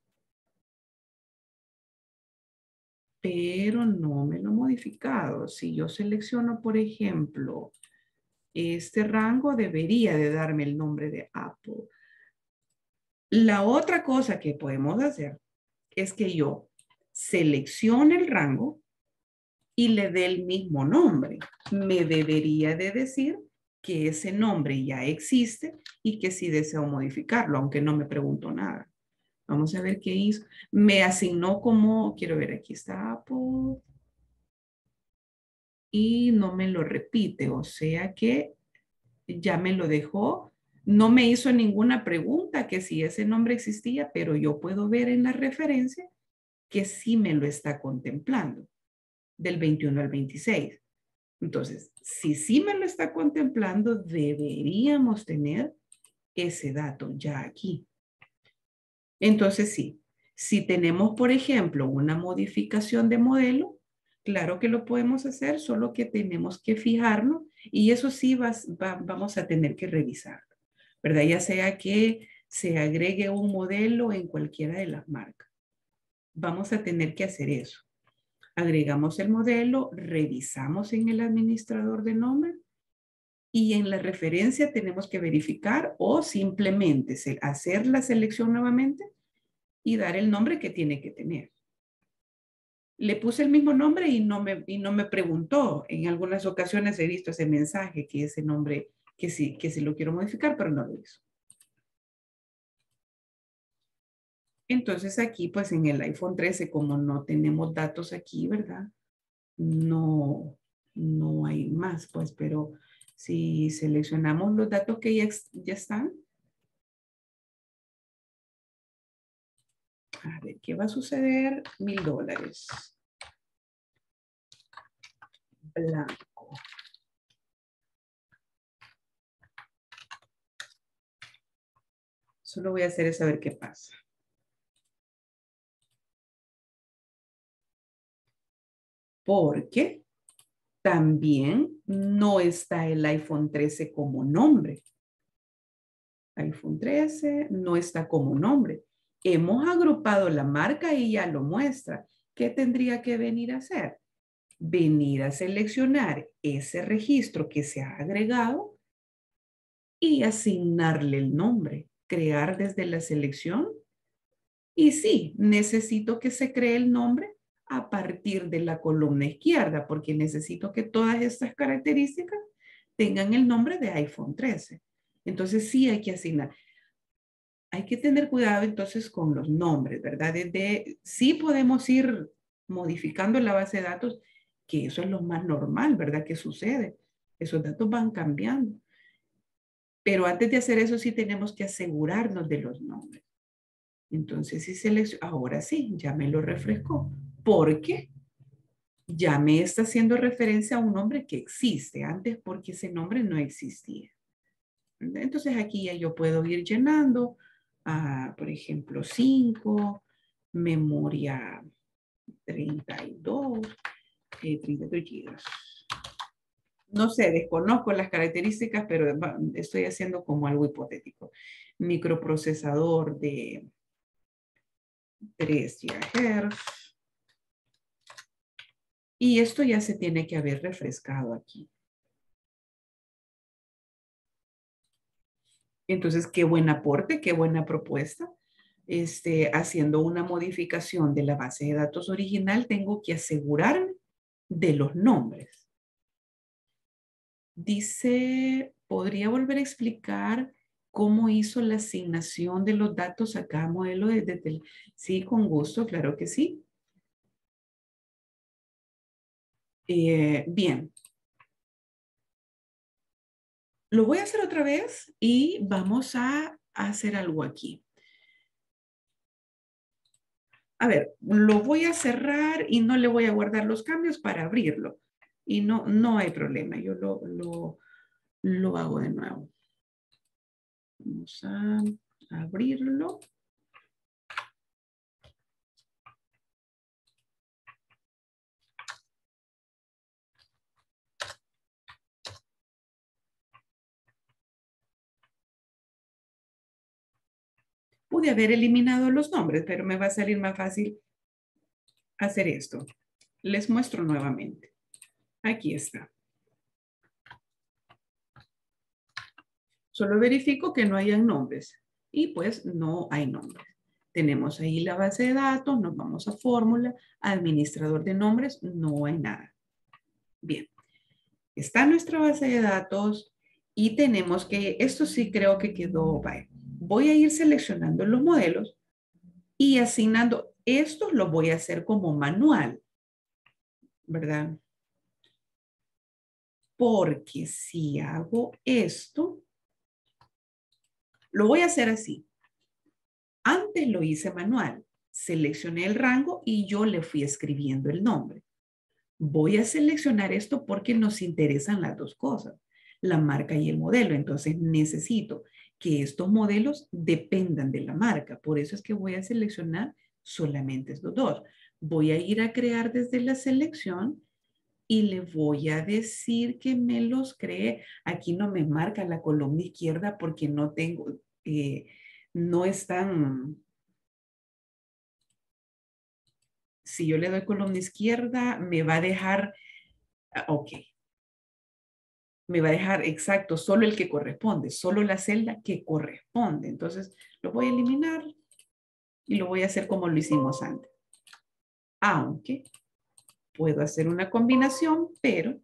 Pero no me lo he modificado. Si yo selecciono, por ejemplo, este rango, debería de darme el nombre de Apple. La otra cosa que podemos hacer es que yo seleccione el rango y le dé el mismo nombre. Me debería de decir que ese nombre ya existe y que sí deseo modificarlo, aunque no me preguntó nada. Vamos a ver qué hizo. Me asignó como, quiero ver, aquí está Apple. Y no me lo repite, o sea que ya me lo dejó. No me hizo ninguna pregunta que si ese nombre existía, pero yo puedo ver en la referencia que sí me lo está contemplando, del veintiuno al veintiséis. Entonces, si sí me lo está contemplando, deberíamos tener ese dato ya aquí. Entonces, sí, si tenemos, por ejemplo, una modificación de modelo, claro que lo podemos hacer, solo que tenemos que fijarnos y eso sí vas, va, vamos a tener que revisarlo, ¿verdad? Ya sea que se agregue un modelo en cualquiera de las marcas. Vamos a tener que hacer eso. Agregamos el modelo, revisamos en el administrador de nombre y en la referencia tenemos que verificar o simplemente hacer la selección nuevamente y dar el nombre que tiene que tener. Le puse el mismo nombre y no me, y no me preguntó. En algunas ocasiones he visto ese mensaje que ese nombre, que sí, que sí lo quiero modificar, pero no lo hizo. Entonces aquí, pues en el iPhone trece, como no tenemos datos aquí, ¿verdad? No, no hay más, pues, pero si seleccionamos los datos que ya, ya están, a ver, ¿qué va a suceder? Mil dólares. Blanco. Solo voy a hacer es saber qué pasa. Porque también no está el iPhone trece como nombre. iPhone trece no está como nombre. Hemos agrupado la marca y ya lo muestra. ¿Qué tendría que venir a hacer? Venir a seleccionar ese registro que se ha agregado y asignarle el nombre. Crear desde la selección. Y sí, necesito que se cree el nombre a partir de la columna izquierda, porque necesito que todas estas características tengan el nombre de iPhone trece. Entonces sí hay que asignar. hay que tener cuidado entonces con los nombres, ¿verdad? Desde, sí podemos ir modificando la base de datos, que eso es lo más normal, ¿verdad? Que sucede. Esos datos van cambiando. Pero antes de hacer eso sí tenemos que asegurarnos de los nombres. Entonces, si selecciono, ahora sí, ya me lo refrescó. ¿Por qué? Ya me está haciendo referencia a un nombre que existe antes porque ese nombre no existía. Entonces aquí ya yo puedo ir llenando, uh, por ejemplo, cinco, memoria treinta y dos, eh, treinta y dos gigas. No sé, desconozco las características, pero estoy haciendo como algo hipotético. Microprocesador de tres gigahertz. Y esto ya se tiene que haber refrescado aquí. Entonces, qué buen aporte, qué buena propuesta. Este, haciendo una modificación de la base de datos original, tengo que asegurarme de los nombres. Dice, ¿podría volver a explicar cómo hizo la asignación de los datos a cada modelo? Desde el... Sí, con gusto, claro que sí. Eh, bien. Lo voy a hacer otra vez y vamos a hacer algo aquí. A ver, lo voy a cerrar y no le voy a guardar los cambios para abrirlo. Y no, no hay problema, yo lo, lo, lo hago de nuevo. Vamos a abrirlo. Pude haber eliminado los nombres, pero me va a salir más fácil hacer esto. Les muestro nuevamente. Aquí está. Solo verifico que no hayan nombres. Y pues no hay nombres. Tenemos ahí la base de datos, nos vamos a fórmula, administrador de nombres, no hay nada. Bien, está nuestra base de datos y tenemos que, esto sí creo que quedó, vaya. Voy a ir seleccionando los modelos y asignando, estos los voy a hacer como manual, ¿verdad? Porque si hago esto, lo voy a hacer así. Antes lo hice manual. Seleccioné el rango y yo le fui escribiendo el nombre. Voy a seleccionar esto porque nos interesan las dos cosas, la marca y el modelo. Entonces necesito que estos modelos dependan de la marca. Por eso es que voy a seleccionar solamente estos dos. Voy a ir a crear desde la selección y le voy a decir que me los cree. Aquí no me marca la columna izquierda porque no tengo... Eh, no están, si yo le doy columna izquierda, me va a dejar, ok, me va a dejar exacto, solo el que corresponde, solo la celda que corresponde. Entonces, lo voy a eliminar y lo voy a hacer como lo hicimos antes. Aunque puedo hacer una combinación, pero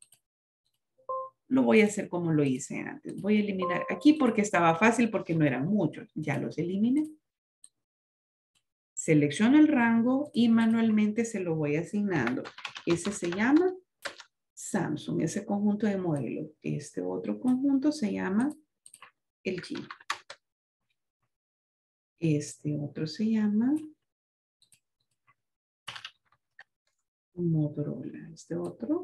lo voy a hacer como lo hice antes. Voy a eliminar aquí porque estaba fácil, porque no eran muchos. Ya los eliminé. Selecciono el rango y manualmente se lo voy asignando. Ese se llama Samsung, ese conjunto de modelos. Este otro conjunto se llama L G. Este otro se llama Motorola. Este otro.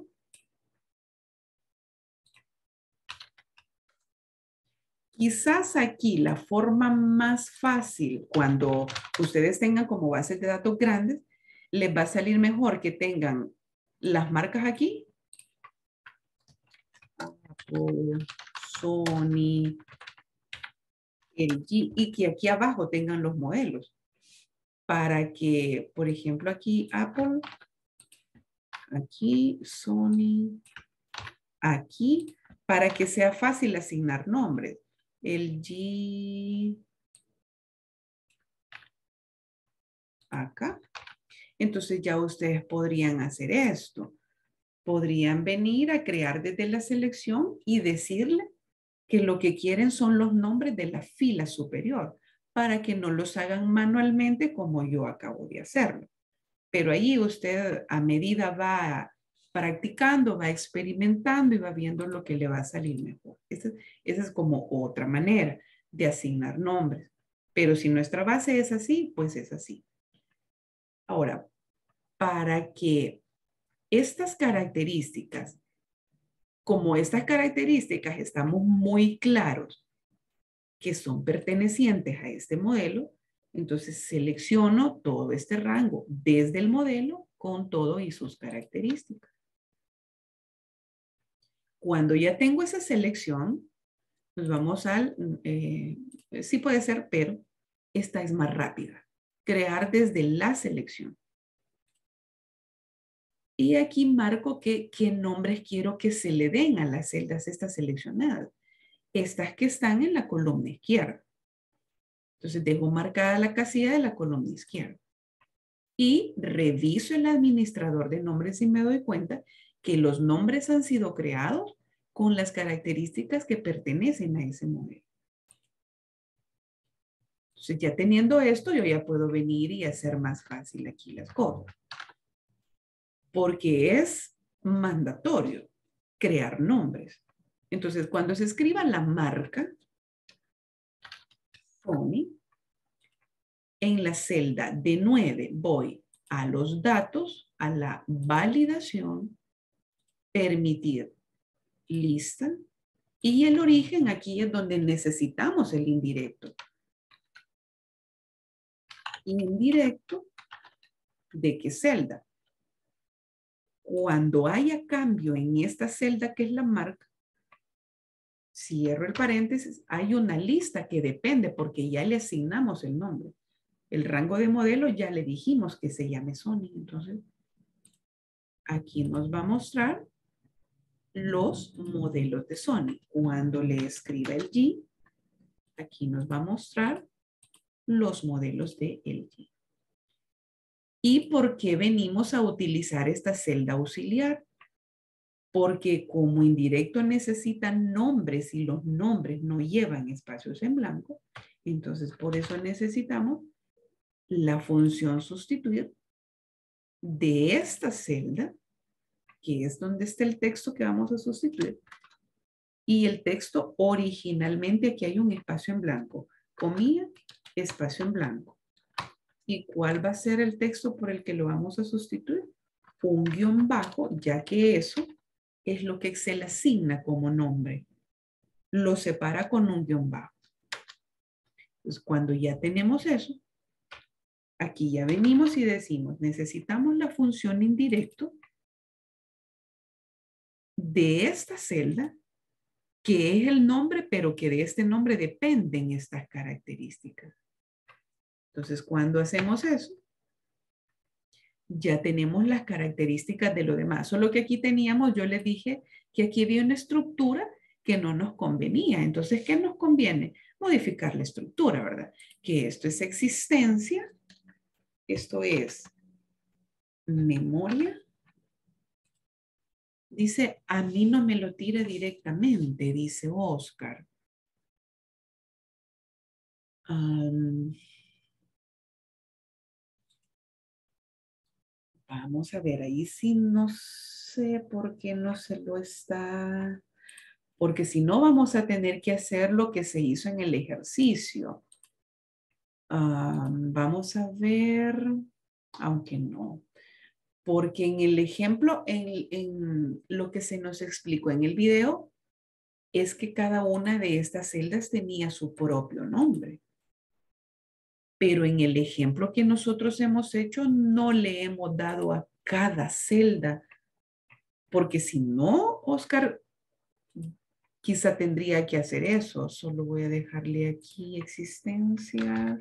Quizás aquí la forma más fácil cuando ustedes tengan como bases de datos grandes, les va a salir mejor que tengan las marcas aquí. Apple, Sony, L G, y que aquí abajo tengan los modelos. Para que, por ejemplo, aquí Apple, aquí Sony, aquí, para que sea fácil asignar nombres. L G, acá. Entonces ya ustedes podrían hacer esto. Podrían venir a crear desde la selección y decirle que lo que quieren son los nombres de la fila superior para que no los hagan manualmente como yo acabo de hacerlo. Pero ahí usted a medida va practicando, va experimentando y va viendo lo que le va a salir mejor. Esa, esa es como otra manera de asignar nombres. Pero si nuestra base es así, pues es así. Ahora, para que estas características, como estas características estamos muy claros que son pertenecientes a este modelo, entonces selecciono todo este rango desde el modelo con todo y sus características. Cuando ya tengo esa selección, nos vamos al, eh, sí puede ser, pero esta es más rápida. Crear desde la selección. Y aquí marco que, qué nombres quiero que se le den a las celdas estas seleccionadas. Estas que están en la columna izquierda. Entonces dejo marcada la casilla de la columna izquierda. Y reviso el administrador de nombres y me doy cuenta que los nombres han sido creados con las características que pertenecen a ese modelo. Entonces ya teniendo esto, yo ya puedo venir y hacer más fácil aquí las cosas. Porque es mandatorio crear nombres. Entonces cuando se escriba la marca, Sony, en la celda de nueve voy a los datos, a la validación, permitir lista y el origen aquí es donde necesitamos el indirecto. Indirecto, ¿de qué celda? Cuando haya cambio en esta celda que es la marca, cierro el paréntesis, hay una lista que depende porque ya le asignamos el nombre. El rango de modelo ya le dijimos que se llame Sony. Entonces, aquí nos va a mostrar los modelos de Sony. Cuando le escriba el G, aquí nos va a mostrar los modelos de L G. ¿Y por qué venimos a utilizar esta celda auxiliar? Porque como indirecto necesitan nombres y los nombres no llevan espacios en blanco, entonces por eso necesitamos la función sustituir de esta celda, que es donde está el texto que vamos a sustituir. Y el texto originalmente aquí hay un espacio en blanco. Comilla, espacio en blanco. ¿Y cuál va a ser el texto por el que lo vamos a sustituir? Un guión bajo, ya que eso es lo que Excel asigna como nombre. Lo separa con un guión bajo. Entonces, cuando ya tenemos eso, aquí ya venimos y decimos, necesitamos la función indirecto de esta celda, que es el nombre, pero que de este nombre dependen estas características. Entonces, cuando hacemos eso, ya tenemos las características de lo demás. Solo que aquí teníamos, yo les dije que aquí había una estructura que no nos convenía. Entonces, ¿qué nos conviene? Modificar la estructura, ¿verdad? Que esto es existencia, esto es memoria. Dice, a mí no me lo tire directamente, dice Oscar. Um, vamos a ver, ahí sí no sé por qué no se lo está... Porque si no vamos a tener que hacer lo que se hizo en el ejercicio. Um, vamos a ver, aunque no. Porque en el ejemplo, en, en lo que se nos explicó en el video, es que cada una de estas celdas tenía su propio nombre. Pero en el ejemplo que nosotros hemos hecho, no le hemos dado a cada celda. Porque si no, Oscar quizá tendría que hacer eso. Solo voy a dejarle aquí existencias.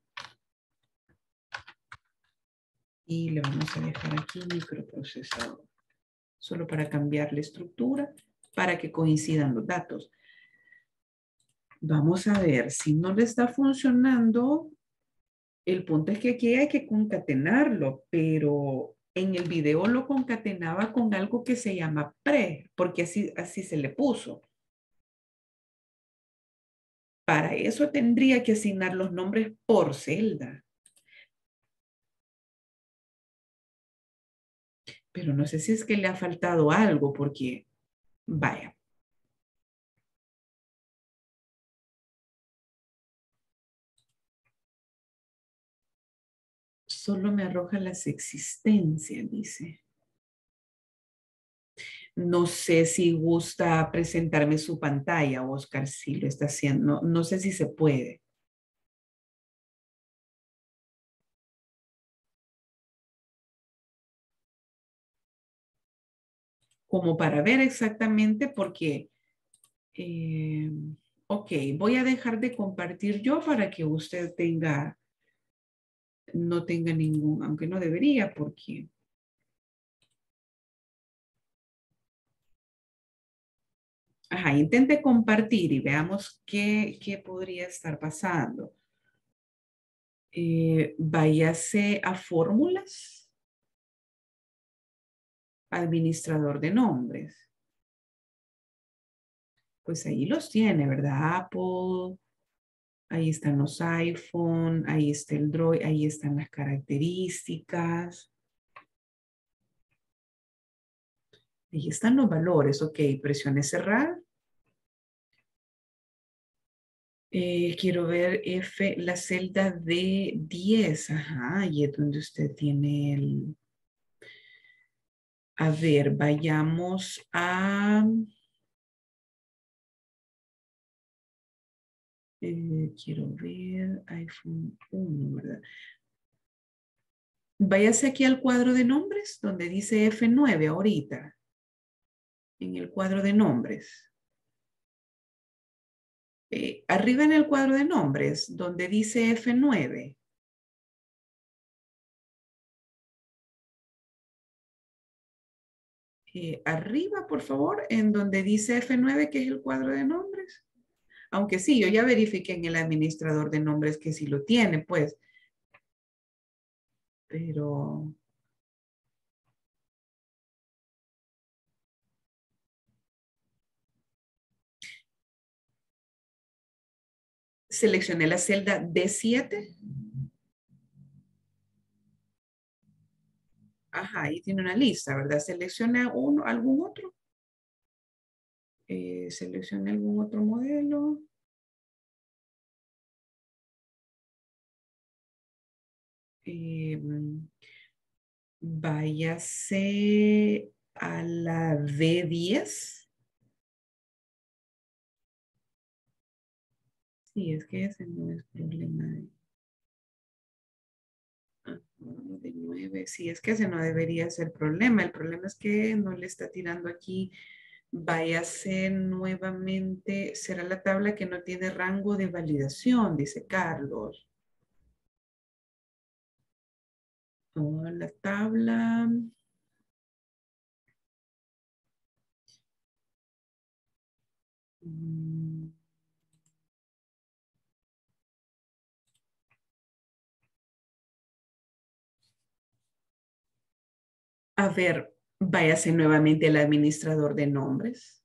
Y le vamos a dejar aquí microprocesador. Solo para cambiar la estructura, para que coincidan los datos. Vamos a ver, si no le está funcionando, el punto es que aquí hay que concatenarlo, pero en el video lo concatenaba con algo que se llama pre, porque así, así se le puso. Para eso tendría que asignar los nombres por celda. Pero no sé si es que le ha faltado algo porque, vaya. Solo me arroja las existencias, dice. No sé si gusta presentarme su pantalla, Oscar, si lo está haciendo. No, no sé si se puede. Como para ver exactamente porque... Eh, ok, voy a dejar de compartir yo para que usted tenga... No tenga ningún... Aunque no debería porque... Ajá, intente compartir y veamos qué, qué podría estar pasando. Eh, váyase a fórmulas, administrador de nombres. Pues ahí los tiene, ¿verdad? Apple, ahí están los iPhone, ahí está el Droid, ahí están las características. Ahí están los valores, ok, presione cerrar. Eh, quiero ver F, la celda de diez, ajá, y es donde usted tiene el... A ver, vayamos a... Eh, quiero ver iPhone uno, ¿verdad? Váyase aquí al cuadro de nombres, donde dice F nueve ahorita. En el cuadro de nombres. Eh, arriba en el cuadro de nombres, donde dice F nueve. Eh, arriba, por favor, en donde dice F nueve, que es el cuadro de nombres. Aunque sí, yo ya verifiqué en el administrador de nombres que sí lo tiene, pues. Pero... Seleccioné la celda D siete. Ajá, ahí tiene una lista, ¿verdad? Selecciona uno, algún otro. Eh, seleccione algún otro modelo. Eh, váyase a la D diez. Sí, es que ese no es problema de... Ah, no, de nueve. Sí, es que ese no debería ser problema. El problema es que no le está tirando aquí. Váyase nuevamente. Será la tabla que no tiene rango de validación, dice Carlos. Oh, la tabla... Mm. A ver, váyase nuevamente al administrador de nombres.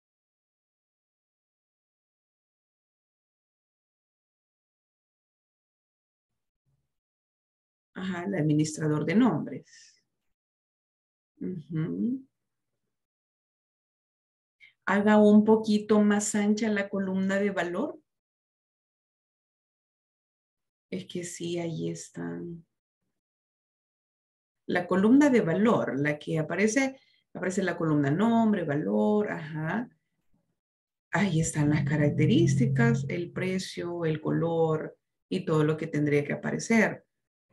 Ajá, el administrador de nombres. Uh-huh. Haga un poquito más ancha la columna de valor. Es que sí, ahí están. La columna de valor, la que aparece, aparece la columna nombre, valor, ajá. Ahí están las características, el precio, el color y todo lo que tendría que aparecer.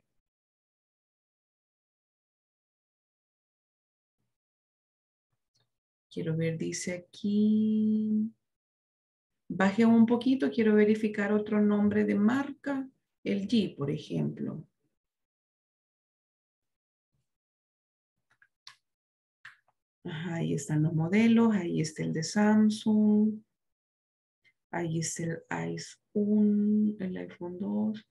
Quiero ver, dice aquí... Baje un poquito, quiero verificar otro nombre de marca, el G, por ejemplo. Ajá, ahí están los modelos, ahí está el de Samsung, ahí está el iPhone, el iPhone dos.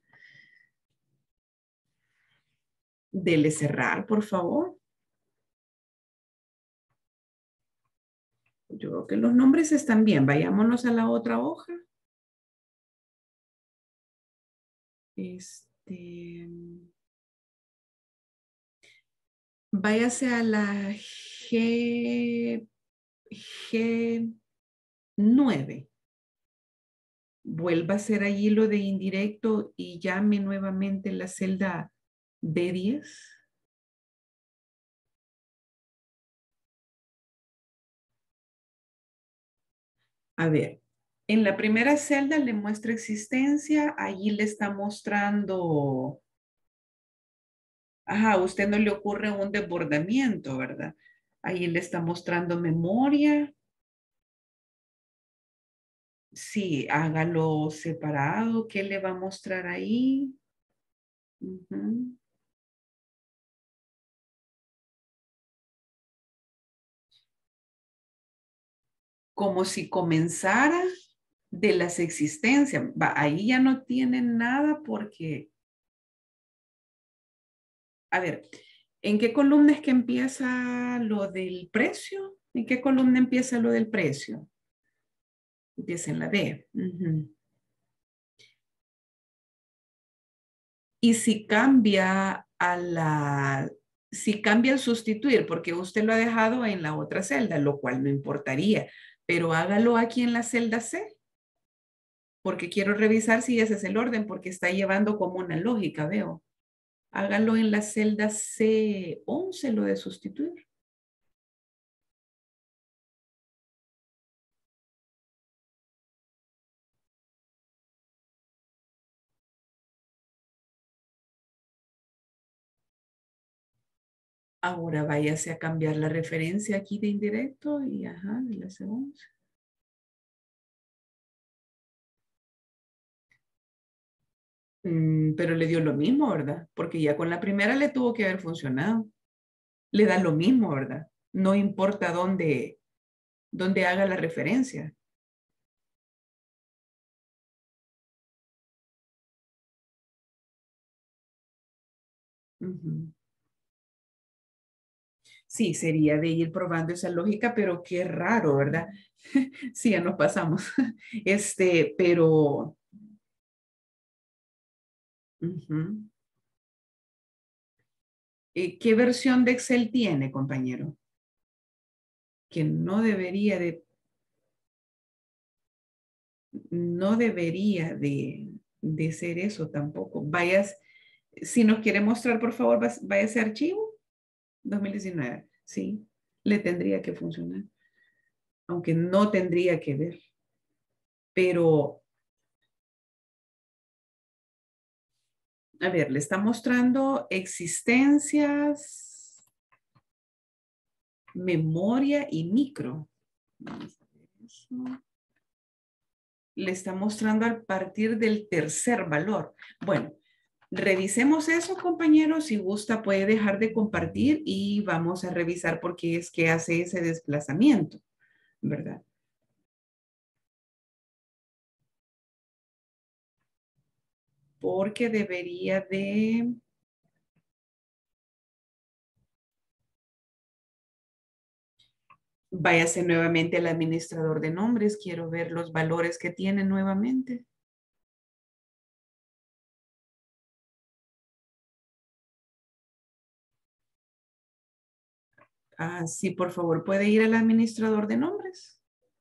Dele cerrar, por favor. Yo creo que los nombres están bien. Vayámonos a la otra hoja. Este, váyase a la G, G9. Vuelva a hacer allí lo de indirecto y llame nuevamente la celda B diez. A ver, en la primera celda le muestra existencia, allí le está mostrando, ajá, a usted no le ocurre un desbordamiento, ¿verdad? Ahí le está mostrando memoria. Sí, hágalo separado. ¿Qué le va a mostrar ahí? Uh-huh. Como si comenzara de las existencias. Va, ahí ya no tiene nada porque, a ver, ¿en qué columna es que empieza lo del precio? ¿En qué columna empieza lo del precio? Empieza en la D. Uh-huh. Y si cambia a la, si cambia el sustituir, porque usted lo ha dejado en la otra celda, lo cual no importaría, pero hágalo aquí en la celda C, porque quiero revisar si ese es el orden, porque está llevando como una lógica, veo. Hágalo en la celda C once, lo de sustituir. Ahora váyase a cambiar la referencia aquí de indirecto y ajá, de la C once. Mm, pero le dio lo mismo, ¿verdad? Porque ya con la primera le tuvo que haber funcionado. Le da lo mismo, ¿verdad? No importa dónde, dónde haga la referencia. Uh-huh. Sí, sería de ir probando esa lógica, pero qué raro, ¿verdad? Sí, ya nos pasamos. Este, pero... Uh-huh. ¿Qué versión de Excel tiene, compañero? Que no debería de... No debería de, de ser eso tampoco. Vayas, si nos quiere mostrar, por favor, vaya ese archivo. dos mil diecinueve, sí, le tendría que funcionar. Aunque no tendría que ver. Pero, a ver, le está mostrando existencias, memoria y micro. Vamos a ver eso. Le está mostrando a partir del tercer valor. Bueno, revisemos eso, compañeros. Si gusta, puede dejar de compartir y vamos a revisar por qué es que hace ese desplazamiento, ¿verdad? Porque debería de... Váyase nuevamente al administrador de nombres. Quiero ver los valores que tiene nuevamente. Ah, sí, por favor, puede ir al administrador de nombres.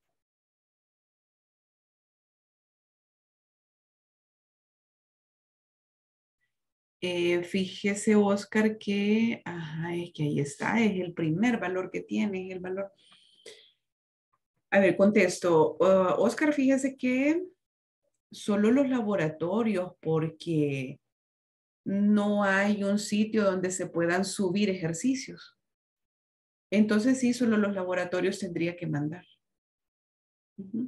Eh, fíjese, Oscar, que, ajá, es que ahí está, es el primer valor que tiene, es el valor. A ver, contesto. Uh, Oscar, fíjese que solo los laboratorios, porque no hay un sitio donde se puedan subir ejercicios. Entonces, sí, solo los laboratorios tendría que mandar. Uh-huh.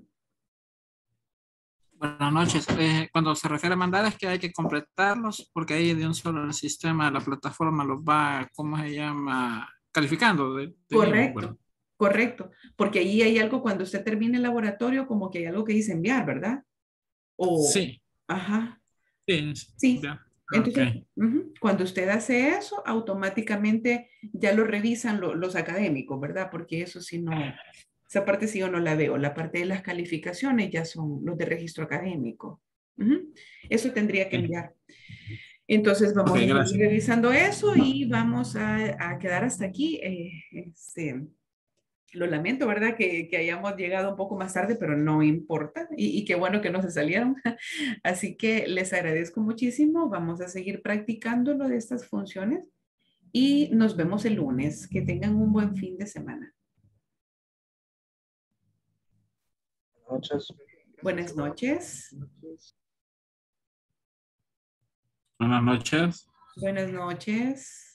Buenas noches. Eh, cuando se refiere a mandar es que hay que completarlos porque ahí de un solo el sistema, la plataforma los va, ¿cómo se llama? Calificando. De, de Correcto, mismo, correcto. Porque ahí hay algo, cuando usted termine el laboratorio, como que hay algo que dice enviar, ¿verdad? O, sí. Ajá. Sí. Sí. Ya. Entonces, Okay. uh-huh, cuando usted hace eso, automáticamente ya lo revisan lo, los académicos, ¿verdad? Porque eso sí no, esa parte sí yo no la veo. La parte de las calificaciones ya son los de registro académico. Uh-huh. Eso tendría que enviar. Entonces vamos okay, a seguir revisando eso y vamos a, a quedar hasta aquí. Eh, este, lo lamento, ¿verdad? Que, que hayamos llegado un poco más tarde, pero no importa. Y, y qué bueno que no se salieron. Así que les agradezco muchísimo. Vamos a seguir practicando lo de estas funciones y nos vemos el lunes. Que tengan un buen fin de semana. Noches. Buenas noches. Buenas noches. Buenas noches.